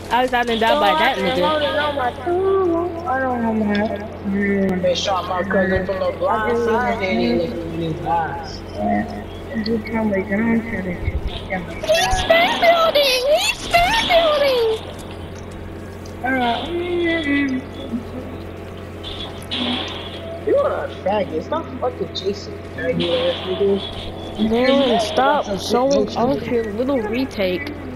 I was out and died by that nigga. I don't know my. They shot my cousin from the blind side. They didn't look at his eyes. Every time we down to the He's spam building! He's spam building! You are a faggot. Stop fucking chasing faggot ass niggas. Darren, stop showing off your little retake.